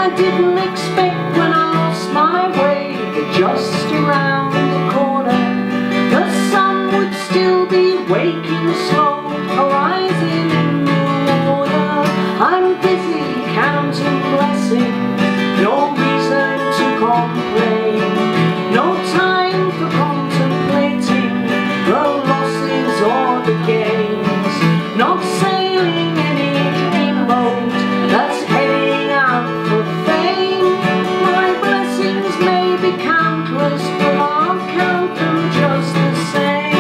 I didn't expect when I lost my way that just around the corner the sun would still be waking slow, arising in the water. I'm busy counting blessings, no reason to complain, no time for contemplating the losses or the gains, not sailing any dreamboat that's heading out for fame. My blessings may be countless, but I'll count them just the same.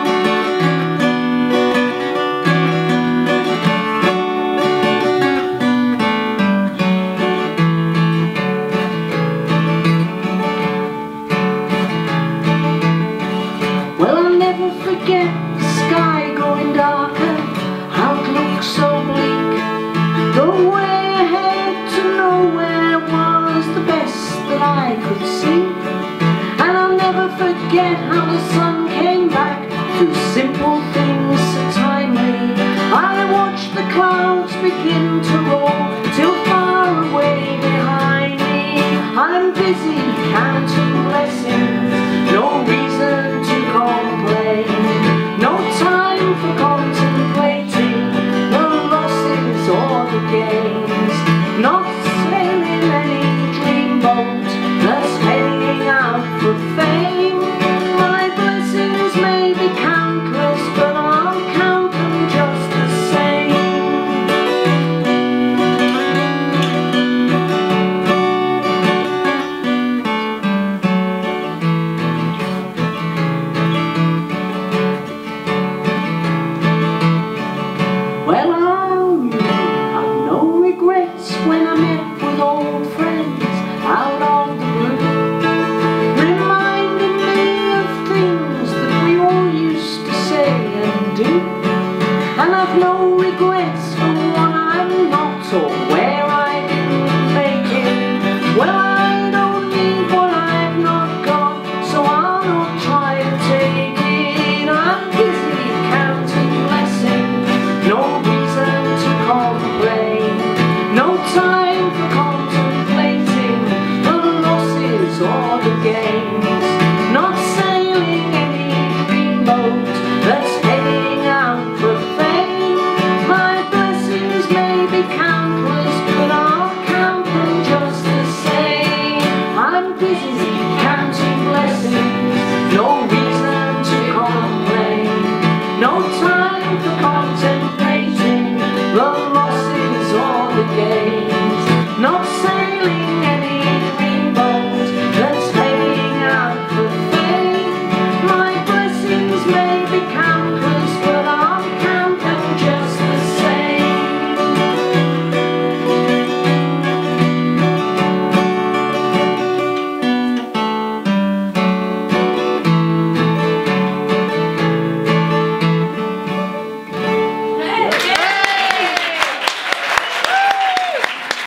Well, I'll never forget the sky growing darker, how it looked so bleak. The way ahead to nowhere was the best that I could see. And I'll never forget how the sun came back through simple things so timely. I watched the clouds begin to roll till far away behind me. I'm busy counting blessings, no reason to complain, no time for contemplating the losses or the gains, not sailing any dreamboat that's heading out for fame. My blessings may be countless, but I'll count them just the same. Well, I've no regrets when I met with old friends out of the blue, reminding me of things that we all used to say and do. And I've no regrets for what I'm not or where I didn't make it. Well, I don't need what I've not got, so I'll not try to take it. I'm busy counting blessings, no reason to complain, no time